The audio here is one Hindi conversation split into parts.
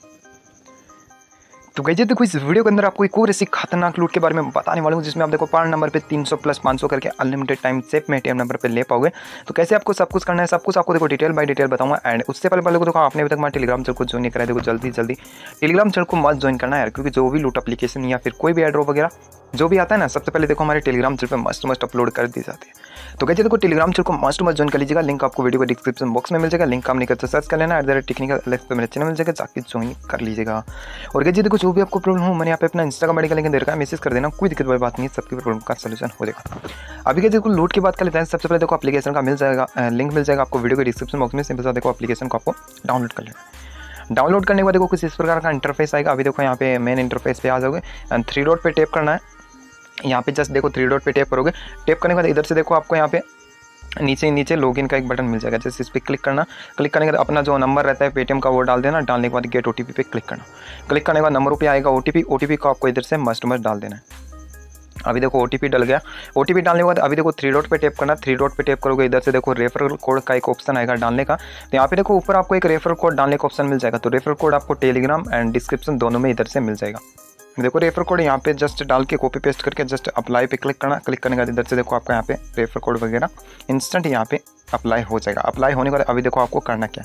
तो गाइस देखो इस वीडियो के अंदर आपको एक और ऐसी खतरनाक लूट के बारे में बताने वाला हूँ जिसमें आप देखो पर नंबर पे 300 प्लस 500 करके अनलिमिटेड टाइम सेफ में एटीएम नंबर पे ले पाओगे। तो कैसे आपको सब कुछ करना है, सब कुछ आपको देखो डिटेल बाय डिटेल बताऊंगा। एंड उससे पहले देखो आपने अभी तक हमारे टेलीग्राम चैनल को ज्वाइन नहीं करा, देखो जल्दी टेलीग्राम चैनल को मत ज्वाइन करना है यार, क्योंकि जो भी लूट एप्लीकेशन या फिर कोई भी एड्रॉप वगैरह जो भी आता है ना, सबसे पहले देखो हमारे टेलीग्राम चैनल पे मस्त अपलोड कर दी जाती है। तो कहते देखो टेलीग्राम चैनल को मस्ट ज्वाइन कर लीजिएगा, लिंक आपको वीडियो के डिस्क्रिप्शन बॉक्स में मिल जाएगा। लिंक काम नहीं करते सर्च कर लेना @टेक्निकल एलेक्स पे मेरे चैनल मिल जाएगा, जाके ज्वाइन कर लीजिएगा। और कहते देखो जो भी आपको प्रॉब्लम हो, मैंने यहाँ पे अपना इंस्टाग्राम आईडी का लिंक दे रखा है, मैसेज कर देना, कोई दिक्कत वाली बात नहीं है, सबकी प्रॉब्लम का सलूशन हो जाएगा। अभी कहते देखो लूट की बात कर लेते हैं। सबसे पहले देखो एप्लीकेशन का मिल जाएगा, लिंक मिल जाएगा आपको वीडियो के डिस्क्रिप्शन बॉक्स में। सिंपल सा देखो एप्लीकेशन को आपको डाउनलोड कर लेना। डाउनलोड करने के बाद देखो कुछ इस प्रकार का इंटरफेस आएगा। अभी देखो यहाँ पे मेन इंटरफेस पे आ जाओगे एंड 3 डॉट पे टैप करना है। यहाँ पे जस्ट देखो 3 डॉट पे टैप करोगे। टैप करने के बाद इधर से देखो आपको यहाँ पे नीचे लॉगिन का एक बटन मिल जाएगा, जैसे इस पर क्लिक करना। क्लिक करने के बाद अपना जो नंबर रहता है पेटीएम का वो डाल देना। डालने के बाद गेट ओटीपी पे क्लिक करना। क्लिक करने के बाद नंबरों पे आएगा ओटीपी को आपको इधर से मस्ट डाल देना है। अभी देखो ओटीपी डल गया। ओटीपी डालने के बाद अभी देखो 3 डॉट पे टैप करना। 3 डॉट पे टैप करोगे, इधर से देखो रेफरल कोड का एक ऑप्शन आएगा डालने का। तो यहाँ पे देखो ऊपर आपको एक रेफरल कोड डालने का ऑप्शन मिल जाएगा। तो रेफरल कोड आपको टेलीग्राम एंड डिस्क्रिप्शन दोनों में इधर से मिल जाएगा। देखो रेफर कोड यहाँ पे जस्ट डाल के कॉपी पेस्ट करके जस्ट अप्लाई पे क्लिक करना। क्लिक करने के बाद इधर से देखो आपका यहाँ पे रेफर कोड वगैरह इंस्टेंट यहाँ पे अप्लाई हो जाएगा। अप्लाई होने के बाद अभी देखो आपको करना क्या,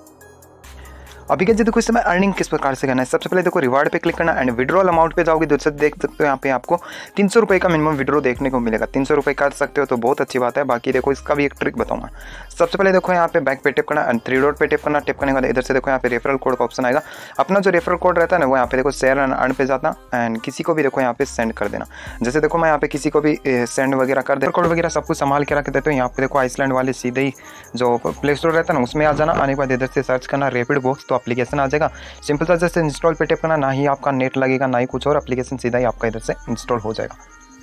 अभी क्या देखो इस समय अर्निंग किस प्रकार से करना है। सबसे पहले देखो रिवार्ड पे क्लिक करना एंड विड्रॉल अमाउंट पे जाओगे, दूसरे देख सकते हो यहाँ पे आपको 300 रुपये का मिनिमम विड्रॉ देखने को मिलेगा। 300 रुपये कर सकते हो तो बहुत अच्छी बात है। बाकी देखो इसका भी एक ट्रिक बताऊंगा। सबसे पहले देखो यहाँ पे बैक पे टिप करना एंड 3 डॉट पे टिप करना। टिप करने के बाद इधर से देखो यहाँ पे रेफरल कोड का ऑप्शन आएगा। अपना जो रेफरल कोड रहता है ना वो यहाँ पे देखो शेयर एंड अर्न पे जाता एंड किसी को भी देखो यहाँ पे सेंड कर देना। जैसे देखो मैं यहाँ पे किसी को भी सेंड वगैरह कर दे, कोड वगैरह सब कुछ संभाल के रख देते हो। यहाँ पे देखो आइसलैंड वाले सीधे ही जो प्ले स्टोर रहता है ना उसमें आ जाना। आने के बाद इधर से सर्च करना रैपिड बॉक्स, तो एप्लीकेशन आ जाएगा। सिंपल सा जैसे इंस्टॉल पे टैप करना, ना ही आपका नेट लगेगा ना ही कुछ और, एप्लीकेशन सीधा ही आपका इधर से इंस्टॉल हो जाएगा।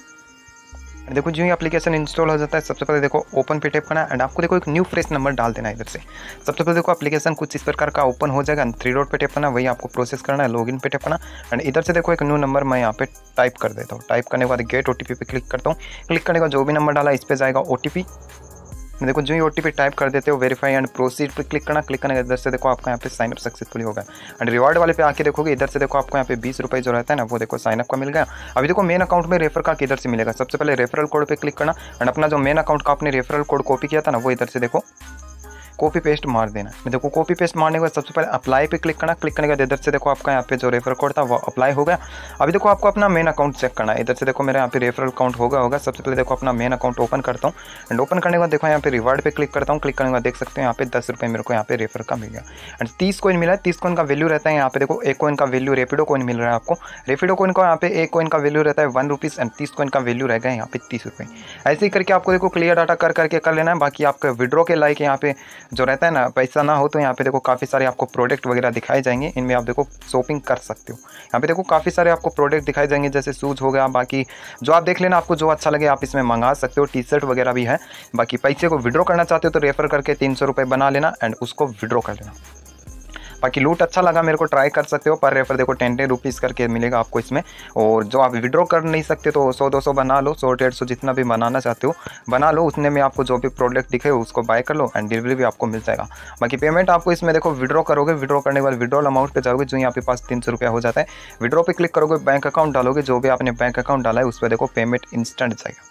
देखो जो ही एप्लीकेशन इंस्टॉल हो जाता है सबसे पहले देखो ओपन पे टैप करना एंड आपको देखो एक न्यू फ्रेश नंबर डाल देना है इधर से। सबसे पहले देखो एप्लीकेशन कुछ इस प्रकार का ओपन हो जाएगा। 3 डॉट पे टैप करना, वही आपको प्रोसेस करना है। लॉगिन पे टैप करना एंड इधर से देखो एक न्यू नंबर मैं यहाँ पे टाइप कर देता हूँ। टाइप करने के बाद गेट ओटीपी पे क्लिक करता हूँ। क्लिक करने के बाद जो भी नंबर डाला इस पर जाएगा ओटीपी। देखो जो ही ओटीपी टाइप कर देते हो वेरीफाई एंड प्रोसीड पे क्लिक करना। क्लिक करने के इधर से देखो आपका यहाँ पे साइनअप सक्सेसफुली होगा। एंड रिवार्ड वाले पे आके देखोगे इधर से देखो आपको यहाँ पे 20 रुपये जो रहता है ना वो देखो साइनअप का मिल गया। अभी देखो मेन अकाउंट में रेफर का किधर से मिलेगा। सबसे पहले रेफरल कोड पे क्लिक करना एंड अपना जो मेन अकाउंट का आपने रेफरल कोड कॉपी किया था ना वो इधर से देखो कॉपी पेस्ट मार देना। देखो कॉपी पेस्ट मारने के बाद सबसे पहले अप्लाई पे क्लिक करना। क्लिक करने के बाद इधर से देखो आपका यहाँ पे जो रेफर कोड था वो अप्लाई हो गया। अभी देखो आपको अपना मेन अकाउंट चेक करना है। इधर से देखो मेरे यहाँ पे रेफरल अकाउंट होगा। सबसे पहले देखो अपना मेन अकाउंट ओपन करता हूँ एंड ओपन करने के बाद देखो यहाँ पे रिवार्ड पे क्लिक करता हूँ। क्लिक करने के बाद देख सकते हैं यहाँ पे 10 रुपये मेरे को यहाँ पे रेफर का मिल गया एंड 30 कॉइन मिला है। 30 कॉइन का वैल्यू रहता है यहाँ पे देखो। एक कॉइन का वैल्यू रेपिडो कॉइन मिल रहा है आपको। रेपिडो कॉइन का यहाँ पे एक कॉइन का वैल्यू रहता है 1 रुपीज़ एंड 30 कॉइन का वैल्यू रहेगा यहाँ पे 30 रुपये। ऐसे ही करके आपको देखो क्लियर डाटा करके कर लेना है। बाकी आपका विड्रॉ के लाइक यहाँ पे जो रहता है ना पैसा ना हो तो यहाँ पे देखो काफ़ी सारे आपको प्रोडक्ट वगैरह दिखाए जाएंगे। इनमें आप देखो शॉपिंग कर सकते हो। यहाँ पे देखो काफ़ी सारे आपको प्रोडक्ट दिखाए जाएंगे, जैसे शूज़ हो गया। बाकी जो आप देख लेना, आपको जो अच्छा लगे आप इसमें मंगा सकते हो। टी शर्ट वगैरह भी है। बाकी पैसे को विड्रॉ करना चाहते हो तो रेफर करके 300 रुपये बना लेना एंड उसको विड्रॉ कर लेना। बाकी लूट अच्छा लगा मेरे को, ट्राई कर सकते हो। पर रेफर देखो 10 रुपीज़ करके मिलेगा आपको इसमें। और जो आप विड्रॉ कर नहीं सकते तो 100-200 बना लो, 100-150 जितना भी बनाना चाहते हो बना लो। उतने में आपको जो भी प्रोडक्ट दिखे उसको बाय कर लो एंड डिलीवरी भी आपको मिल जाएगा। बाकी पेमेंट आपको इसमें देखो विड्रॉ करोगे, विड्रॉ करने के बाद विड्रॉल अमाउंट पे जाओगे, जो यहाँ पे पास 300 रुपया हो जाता है। विड्रॉ पे क्लिक करोगे, बैंक अकाउंट डालोगे, जो भी आपने बैंक अकाउंट डाला है उस पर देखो पेमेंट इंस्टेंट जाएगा।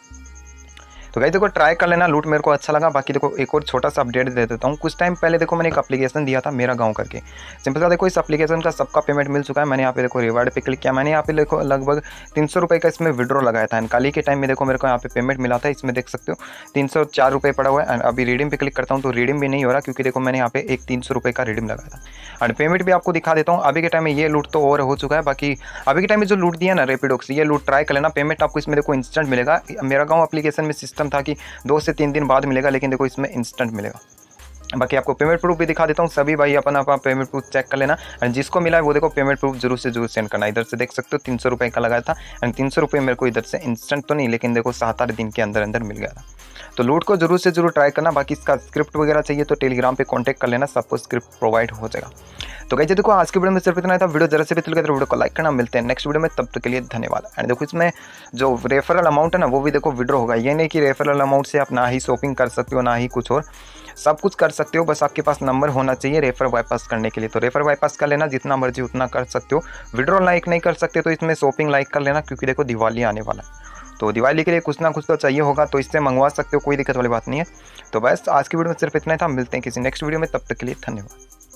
तो गाइस देखो ट्राई कर लेना, लूट मेरे को अच्छा लगा। बाकी देखो एक और छोटा सा अपडेट दे देता हूँ। कुछ टाइम पहले देखो मैंने एक एप्लीकेशन दिया था मेरा गांव करके। सिंपल सा देखो इस एप्लीकेशन का सबका पेमेंट मिल चुका है। मैंने यहाँ पे देखो रिवार्ड पे क्लिक किया। मैंने यहाँ पे देखो लगभग 300 रुपये का इसमें विड्रॉ लगाया था एंड कल ही के टाइम में देखो मेरे को यहाँ पे पेमेंट मिला था। इसमें देख सकते हो 304 रुपये पड़ा हुआ है एंड अभी रिडीम पे क्लिक करता हूँ तो रिडीम भी नहीं हो रहा, क्योंकि देखो मैंने यहाँ पे एक 300 रुपये का रिडीम लगाया था। एंड पेमेंट भी आपको दिखा देता हूँ। अभी के टाइम में ये लूट तो और हो चुका है। बाकी अभी के टाइम में जो लूट दिया ना रैपिडो से, ये लूट ट्राई कर लेना। पेमेंट आपको इसमें देखो इंस्टेंट मिलेगा। मेरा गाँव एप्लीकेशन में सिस्टम था कि 2 से 3 दिन बाद मिलेगा, लेकिन देखो इसमें इंस्टेंट मिलेगा। बाकी आपको पेमेंट प्रूफ भी दिखा देता हूँ। सभी भाई अपना पेमेंट प्रूफ चेक कर लेना एंड जिसको मिला है वो देखो पेमेंट प्रूफ जरूर से जरूर सेंड करना। इधर से देख सकते हो 300 रुपये का लगाया था एंड 300 रुपये मेरे को इधर से इंस्टेंट तो नहीं, लेकिन देखो 7-8 दिन के अंदर अंदर मिल गया था। तो लूट को जरूर से जरूर ट्राई करना। बाकी इसका स्क्रिप्ट वगैरह चाहिए तो टेलीग्राम पे कांटेक्ट कर लेना, सबको स्क्रिप्ट प्रोवाइड हो जाएगा। तो गाइस देखो आज के वीडियो में सिर्फ इतना था। वीडियो जरा से भी लगे तो वीडियो को लाइक करना। मिलते हैं नेक्स्ट वीडियो में, तब तक के लिए धन्यवाद। एंड देखो इसमें जो रेफरल अमाउंट है ना वो भी देखो विड्रॉ होगा। ये नहीं कि रेफरल अमाउंट से आप ना ही शॉपिंग कर सकते हो ना ही कुछ और। सब कुछ कर सकते हो, बस आपके पास नंबर होना चाहिए रेफर बाईपास करने के लिए। तो रेफर बाईपास कर लेना, जितना मर्जी उतना कर सकते हो। विड्रॉ लाइक नहीं कर सकते तो इसमें शॉपिंग लाइक कर लेना, क्योंकि देखो दिवाली आने वाला है, तो दिवाली के लिए कुछ ना कुछ तो चाहिए होगा, तो इससे मंगवा सकते हो, कोई दिक्कत वाली बात नहीं है। तो बस आज की वीडियो में सिर्फ इतना ही था, मिलते हैं किसी नेक्स्ट वीडियो में, तब तक के लिए धन्यवाद।